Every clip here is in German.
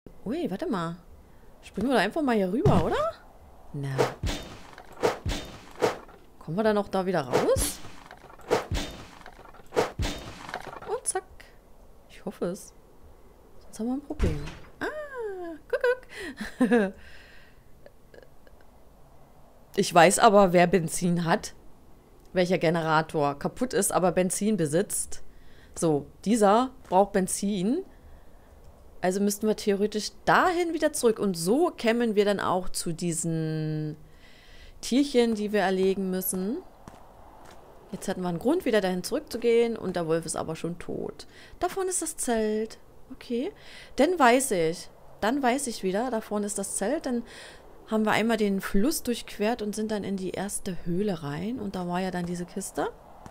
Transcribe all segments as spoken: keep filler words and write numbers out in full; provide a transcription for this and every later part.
Ui, warte mal. Springen wir da einfach mal hier rüber, oder? Na. Kommen wir dann auch da wieder raus? Und zack. Ich hoffe es. Sonst haben wir ein Problem. Ah, guck, guck. Ich weiß aber, wer Benzin hat. Welcher Generator kaputt ist, aber Benzin besitzt. So, dieser braucht Benzin. Also müssten wir theoretisch dahin wieder zurück. Und so kämen wir dann auch zu diesen Tierchen, die wir erlegen müssen. Jetzt hätten wir einen Grund, wieder dahin zurückzugehen. Und der Wolf ist aber schon tot. Da vorne ist das Zelt. Okay. Dann weiß ich. Dann weiß ich wieder, da vorne ist das Zelt. Dann haben wir einmal den Fluss durchquert und sind dann in die erste Höhle rein. Und da war ja dann diese Kiste.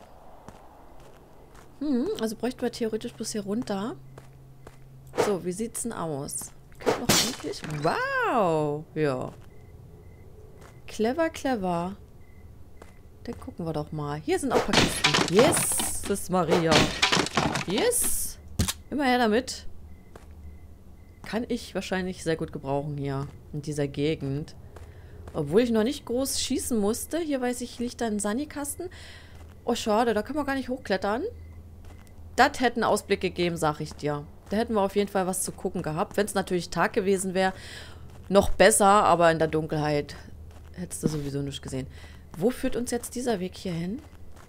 Hm, also bräuchten wir theoretisch bis hier runter. So, wie sieht's denn aus? Könnte noch eigentlich... Wow! Ja. Clever, clever. Dann gucken wir doch mal. Hier sind auch ein paar Kisten. Yes! Das ist Maria. Yes! Immer her damit. Kann ich wahrscheinlich sehr gut gebrauchen hier. In dieser Gegend. Obwohl ich noch nicht groß schießen musste. Hier weiß ich, liegt da ein Sunny-Kasten. Oh, schade. Da können wir gar nicht hochklettern. Das hätte einen Ausblick gegeben, sag ich dir. Da hätten wir auf jeden Fall was zu gucken gehabt. Wenn es natürlich Tag gewesen wäre, noch besser, aber in der Dunkelheit hättest du sowieso nicht gesehen. Wo führt uns jetzt dieser Weg hier hin?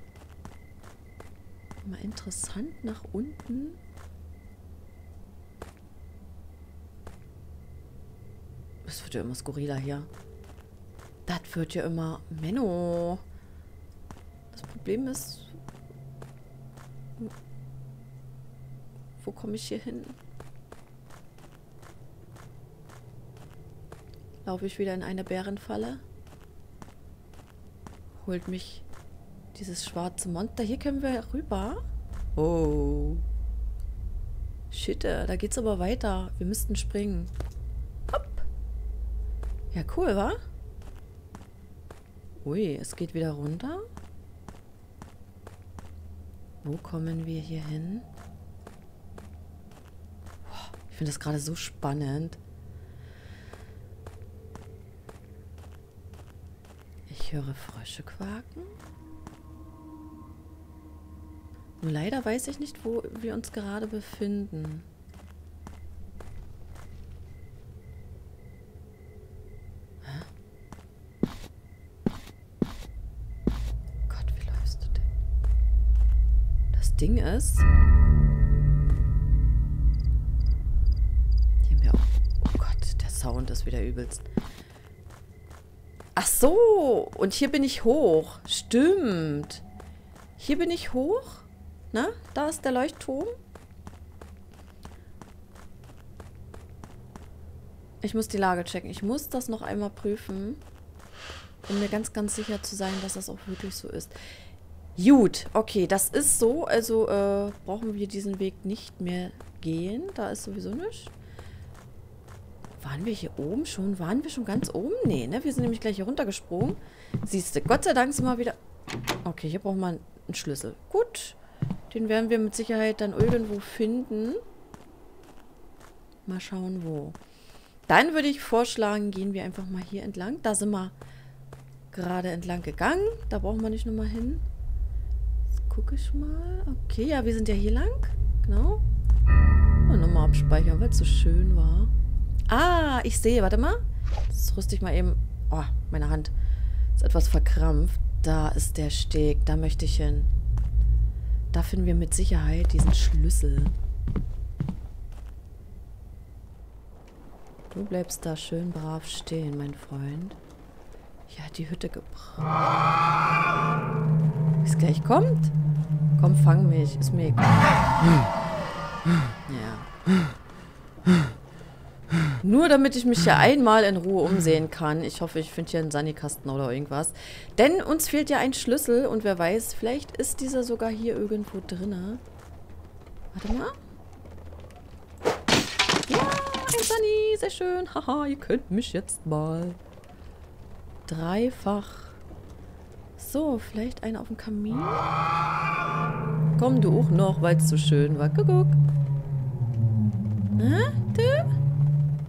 Mal interessant nach unten. Das wird ja immer skurriler hier. Das wird ja immer... Menno. Das Problem ist... Wo komme ich hier hin? Laufe ich wieder in eine Bärenfalle? Holt mich dieses schwarze Monster. Hier können wir rüber. Oh. Shit, da geht's aber weiter. Wir müssten springen. Hopp. Ja, cool, wa? Ui, es geht wieder runter. Wo kommen wir hier hin? Ich finde das gerade so spannend. Ich höre Frösche quaken. Nur leider weiß ich nicht, wo wir uns gerade befinden. Hä? Gott, wie läufst du denn? Das Ding ist... Sound ist wieder übelst. Ach so, und hier bin ich hoch. Stimmt. Hier bin ich hoch. Na, da ist der Leuchtturm. Ich muss die Lage checken. Ich muss das noch einmal prüfen, um mir ganz, ganz sicher zu sein, dass das auch wirklich so ist. Gut, okay, das ist so. Also äh, brauchen wir diesen Weg nicht mehr gehen. Da ist sowieso nichts. Waren wir hier oben schon? Waren wir schon ganz oben? Nee, ne? Wir sind nämlich gleich hier runtergesprungen. Siehst du, Gott sei Dank sind wir wieder... Okay, hier brauchen wir einen Schlüssel. Gut. Den werden wir mit Sicherheit dann irgendwo finden. Mal schauen, wo. Dann würde ich vorschlagen, gehen wir einfach mal hier entlang. Da sind wir gerade entlang gegangen. Da brauchen wir nicht nochmal hin. Jetzt gucke ich mal. Okay, ja, wir sind ja hier lang. Genau. Und nochmal abspeichern, weil es so schön war. Ah, ich sehe. Warte mal. Das rüste ich mal eben. Oh, meine Hand ist etwas verkrampft. Da ist der Steg. Da möchte ich hin. Da finden wir mit Sicherheit diesen Schlüssel. Du bleibst da schön brav stehen, mein Freund. Hier hat die Hütte gebrannt. Wie es gleich kommt? Komm, fang mich. Ist mir egal. Ja. Nur damit ich mich hier einmal in Ruhe umsehen kann. Ich hoffe, ich finde hier einen Sunny-Kasten oder irgendwas. Denn uns fehlt ja ein Schlüssel und wer weiß, vielleicht ist dieser sogar hier irgendwo drin. Warte mal. Ja, ein Sunny, sehr schön. Haha, ihr könnt mich jetzt mal. Dreifach. So, vielleicht einer auf dem Kamin. Komm du auch noch, weil es so schön war. Guck, guck. Hä? Du?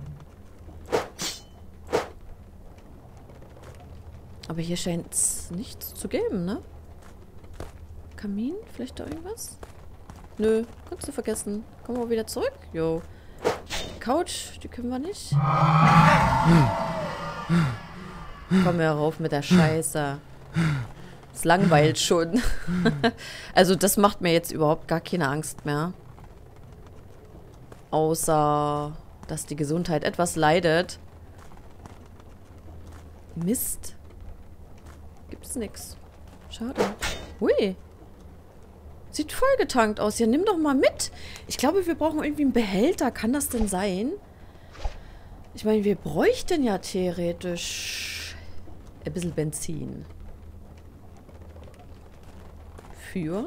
Aber hier scheint es nichts zu geben, ne? Kamin? Vielleicht da irgendwas? Nö, kannst du vergessen. Kommen wir wieder zurück? Jo. Die Couch, die können wir nicht. Komm her rauf mit der Scheiße. Es langweilt schon. Also das macht mir jetzt überhaupt gar keine Angst mehr. Außer, dass die Gesundheit etwas leidet. Mist. Gibt's nix. Schade. Hui. Sieht vollgetankt aus. Ja, nimm doch mal mit. Ich glaube, wir brauchen irgendwie einen Behälter. Kann das denn sein? Ich meine, wir bräuchten ja theoretisch ein bisschen Benzin. Für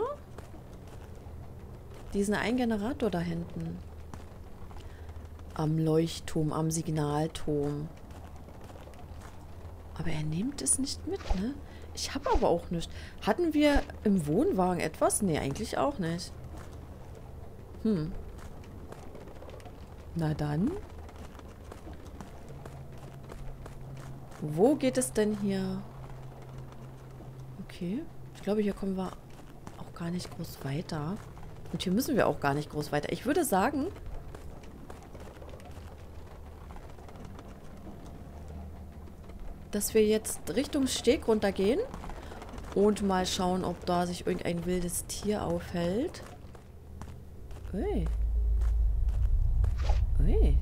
diesen einen Generator da hinten. Am Leuchtturm, am Signalturm. Aber er nimmt es nicht mit, ne? Ich habe aber auch nichts. Hatten wir im Wohnwagen etwas? Nee, eigentlich auch nicht. Hm. Na dann. Wo geht es denn hier? Okay. Ich glaube, hier kommen wir auch gar nicht groß weiter. Und hier müssen wir auch gar nicht groß weiter. Ich würde sagen... dass wir jetzt Richtung Steg runtergehen und mal schauen, ob da sich irgendein wildes Tier aufhält. Ui. Ui.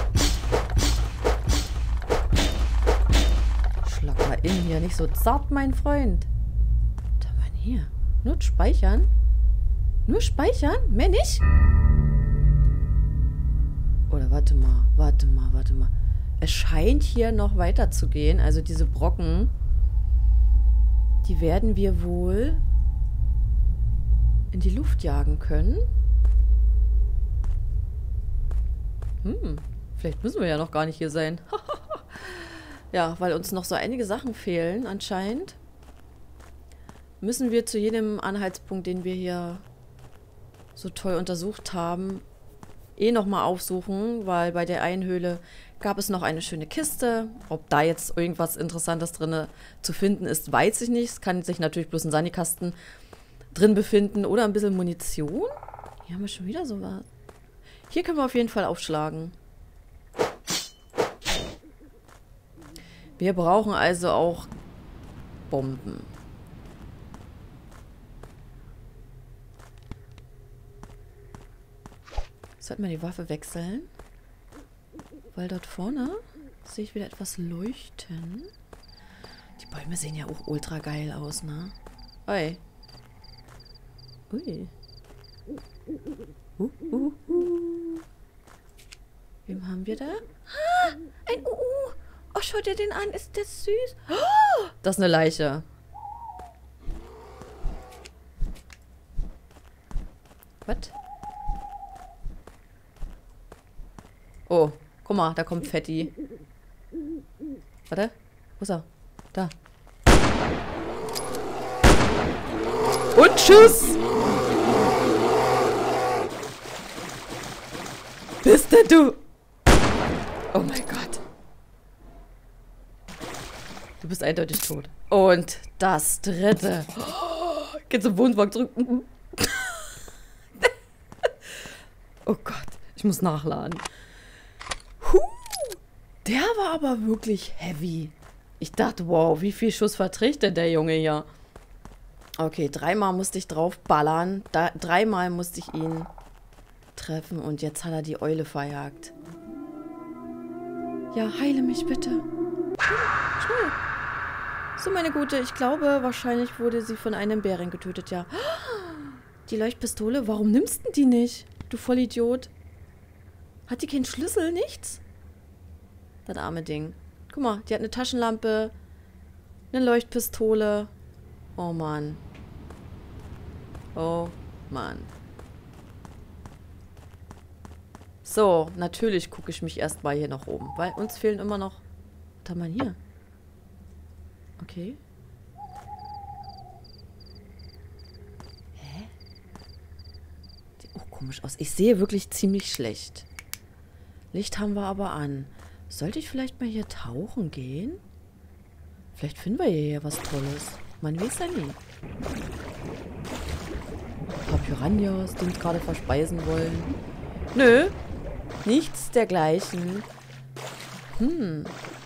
Schlag mal in hier, nicht so zart, mein Freund. Da mal hier. Nur speichern? Nur speichern? Mehr nicht? Oder warte mal, warte mal, warte mal. Es scheint hier noch weiter zu gehen. Also diese Brocken, die werden wir wohl in die Luft jagen können. Hm, vielleicht müssen wir ja noch gar nicht hier sein. Ja, weil uns noch so einige Sachen fehlen anscheinend. Müssen wir zu jedem Anhaltspunkt, den wir hier so toll untersucht haben, eh nochmal aufsuchen, weil bei der einen Höhle gab es noch eine schöne Kiste. Ob da jetzt irgendwas Interessantes drin zu finden ist, weiß ich nicht. Es kann sich natürlich bloß ein Sanikasten drin befinden oder ein bisschen Munition. Hier haben wir schon wieder sowas. Hier können wir auf jeden Fall aufschlagen. Wir brauchen also auch Bomben. Sollten wir die Waffe wechseln? Weil dort vorne sehe ich wieder etwas leuchten. Die Bäume sehen ja auch ultra geil aus, ne? Ui. Ui. Uh, uh, uh. Wem haben wir da? Ah, ein Uhu. Oh, schau dir den an. Ist der süß? Oh, das ist eine Leiche. Was? Oh, guck mal, da kommt Fetti. Warte, wo ist er? Da. Und tschüss! Bist denn du? Oh mein Gott. Du bist eindeutig tot. Und das dritte. Oh, geht zum Wohnwagen zurück. Oh Gott, ich muss nachladen. Huh, der war aber wirklich heavy. Ich dachte, wow, wie viel Schuss verträgt denn der Junge hier? Okay, dreimal musste ich drauf ballern. Da, dreimal musste ich ihn treffen und jetzt hat er die Eule verjagt. Ja, heile mich bitte. Schnell. So, meine Gute, ich glaube, wahrscheinlich wurde sie von einem Bären getötet, ja. Die Leuchtpistole, warum nimmst du die nicht? Du Vollidiot. Hat die keinen Schlüssel? Nichts? Das arme Ding. Guck mal, die hat eine Taschenlampe, eine Leuchtpistole. Oh Mann. Oh Mann. So, natürlich gucke ich mich erstmal hier nach oben, weil uns fehlen immer noch... Was haben wir hier? Okay. Hä? Sieht auch komisch aus. Ich sehe wirklich ziemlich schlecht. Licht haben wir aber an. Sollte ich vielleicht mal hier tauchen gehen? Vielleicht finden wir hier was Tolles. Man weiß ja nie. Ein paar Piranhas, die uns gerade verspeisen wollen. Nö. Nichts dergleichen. Hm.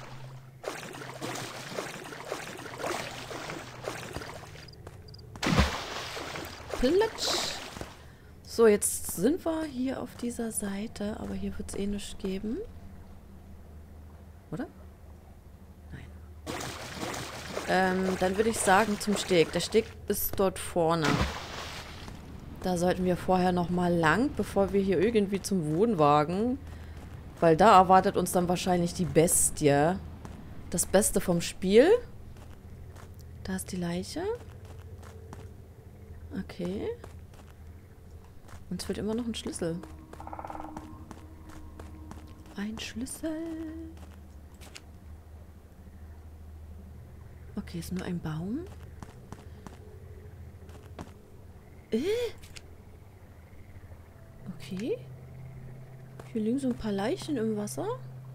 Platsch. So, jetzt sind wir hier auf dieser Seite, aber hier wird es eh nichts geben. Oder? Nein. Ähm, dann würde ich sagen zum Steg. Der Steg ist dort vorne. Da sollten wir vorher nochmal lang, bevor wir hier irgendwie zum Wohnwagen. Weil da erwartet uns dann wahrscheinlich die Bestie. Das Beste vom Spiel. Da ist die Leiche. Okay. Uns fehlt immer noch ein Schlüssel. Ein Schlüssel. Okay, ist nur ein Baum. Äh? Okay. Hier liegen so ein paar Leichen im Wasser.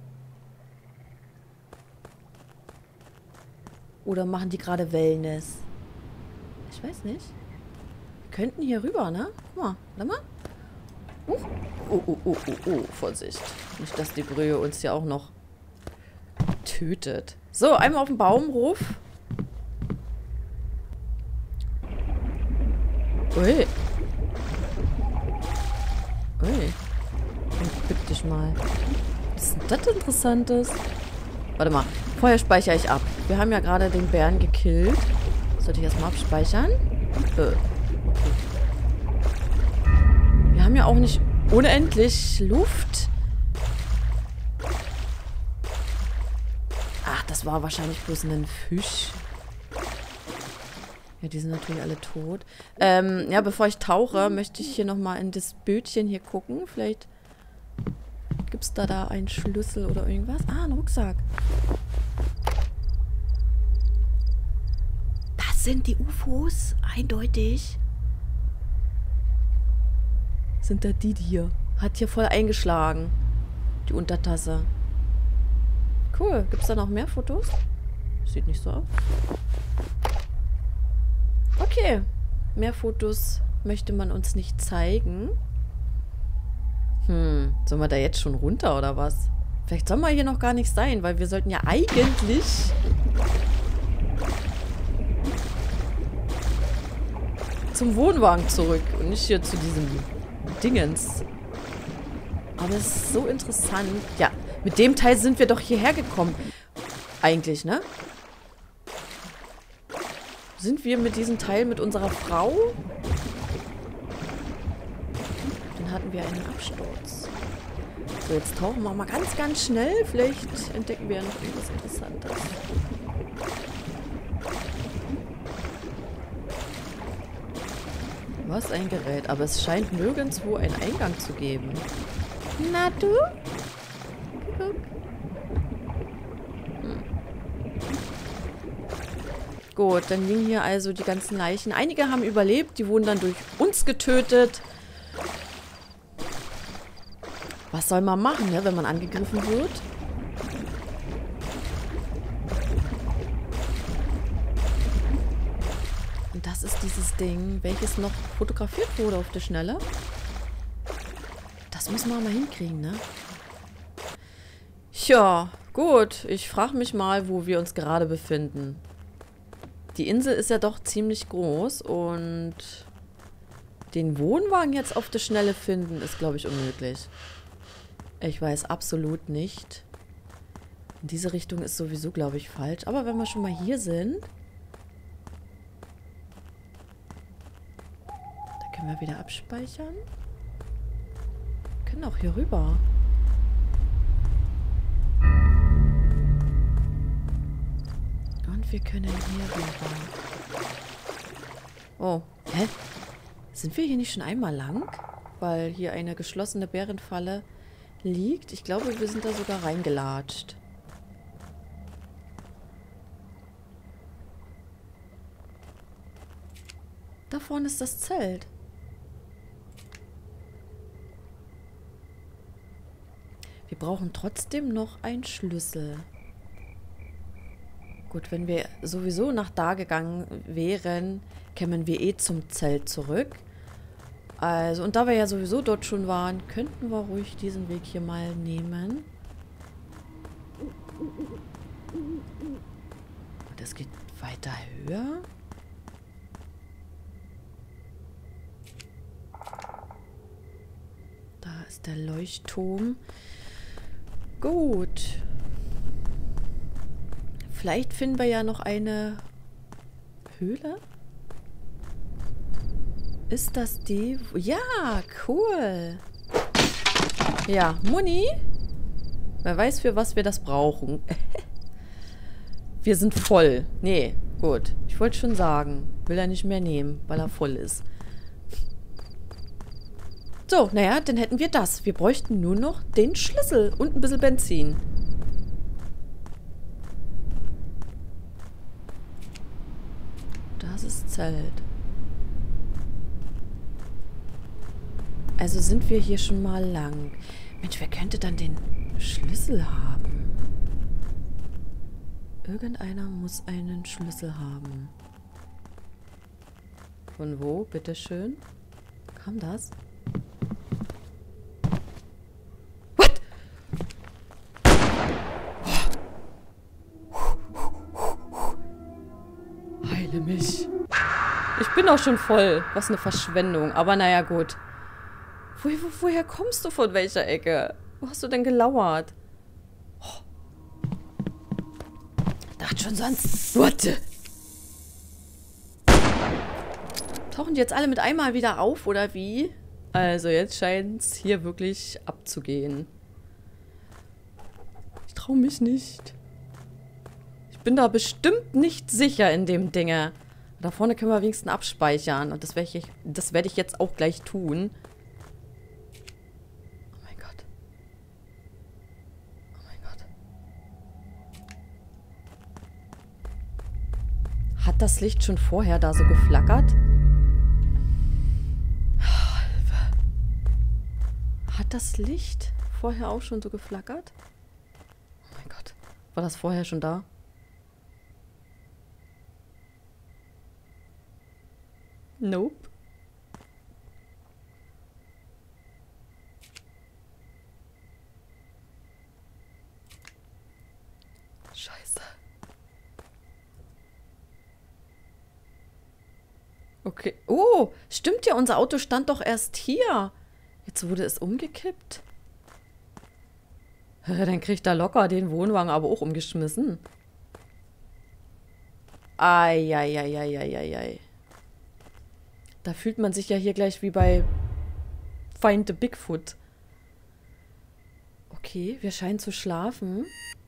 Oder machen die gerade Wellness? Ich weiß nicht. Wir könnten hier rüber, ne? Guck mal, warte mal. Uh. Oh, oh, oh, oh, oh. Vorsicht. Nicht, dass die Brühe uns hier auch noch tötet. So, einmal auf den Baumruf. Ui. Ui. Bück dich mal. Was ist denn das Interessantes? Warte mal. Vorher speichere ich ab. Wir haben ja gerade den Bären gekillt. Sollte ich erstmal abspeichern? Äh. Okay. Wir haben ja auch nicht unendlich Luft. Ach, das war wahrscheinlich bloß ein Fisch. Ja, die sind natürlich alle tot. Ähm, ja, bevor ich tauche, möchte ich hier nochmal in das Bötchen hier gucken. Vielleicht gibt es da da einen Schlüssel oder irgendwas. Ah, ein Rucksack. Das sind die U F Os. Eindeutig. Sind da die hier? Hat hier voll eingeschlagen. Die Untertasse. Cool. Gibt es da noch mehr Fotos? Sieht nicht so aus. Okay. Mehr Fotos möchte man uns nicht zeigen. Hm. Sollen wir da jetzt schon runter oder was? Vielleicht soll man hier noch gar nicht sein, weil wir sollten ja eigentlich... zum Wohnwagen zurück und nicht hier zu diesem Dingens. Aber es ist so interessant. Ja, mit dem Teil sind wir doch hierher gekommen. Eigentlich, ne? Sind wir mit diesem Teil mit unserer Frau? Dann hatten wir einen Absturz. So, jetzt tauchen wir mal ganz, ganz schnell. Vielleicht entdecken wir ja noch irgendwas Interessantes. Was ein Gerät. Aber es scheint nirgendwo einen Eingang zu geben. Na du? Guck. Hm. Gut, dann liegen hier also die ganzen Leichen. Einige haben überlebt, die wurden dann durch uns getötet. Was soll man machen, ne, wenn man angegriffen wird? Und das ist dieses Ding, welches noch fotografiert wurde auf der Schnelle. Das müssen wir mal hinkriegen, ne? Tja, gut. Ich frage mich mal, wo wir uns gerade befinden. Die Insel ist ja doch ziemlich groß und den Wohnwagen jetzt auf der Schnelle finden, ist, glaube ich, unmöglich. Ich weiß absolut nicht. In diese Richtung ist sowieso, glaube ich, falsch. Aber wenn wir schon mal hier sind, da können wir wieder abspeichern. Wir können auch hier rüber. Und wir können hier rüber. Oh, hä? Sind wir hier nicht schon einmal lang? Weil hier eine geschlossene Bärenfalle liegt. Ich glaube, wir sind da sogar reingelatscht. Da vorne ist das Zelt. Wir brauchen trotzdem noch einen Schlüssel. Gut, wenn wir sowieso nach da gegangen wären, kämen wir eh zum Zelt zurück. Also, und da wir ja sowieso dort schon waren, könnten wir ruhig diesen Weg hier mal nehmen. Das geht weiter höher. Da ist der Leuchtturm. Gut. Vielleicht finden wir ja noch eine Höhle. Ist das die? Ja, cool. Ja, Muni. Wer weiß, für was wir das brauchen. Wir sind voll. Nee, gut. Ich wollte schon sagen. Will er nicht mehr nehmen, weil er voll ist. So, naja, dann hätten wir das. Wir bräuchten nur noch den Schlüssel und ein bisschen Benzin. Das ist Zelt. Also sind wir hier schon mal lang. Mensch, wer könnte dann den Schlüssel haben? Irgendeiner muss einen Schlüssel haben. Von wo, bitteschön? Kam das? What? Heile mich. Ich bin auch schon voll. Was eine Verschwendung. Aber naja, gut. Wo, wo, woher kommst du von welcher Ecke? Wo hast du denn gelauert? Oh. Dachte schon sonst. Warte. Tauchen die jetzt alle mit einmal wieder auf, oder wie? Also, jetzt scheint es hier wirklich abzugehen. Ich traue mich nicht. Ich bin da bestimmt nicht sicher in dem Dinge. Da vorne können wir wenigstens abspeichern. Und das werde ich, das werde ich jetzt auch gleich tun. Hat das Licht schon vorher da so geflackert? Hat das Licht vorher auch schon so geflackert? Oh mein Gott. War das vorher schon da? Nope. Scheiße. Okay. Oh, stimmt ja, unser Auto stand doch erst hier. Jetzt wurde es umgekippt. Dann kriegt er locker den Wohnwagen aber auch umgeschmissen. Eieieiei. Da fühlt man sich ja hier gleich wie bei Find the Bigfoot. Okay, wir scheinen zu schlafen.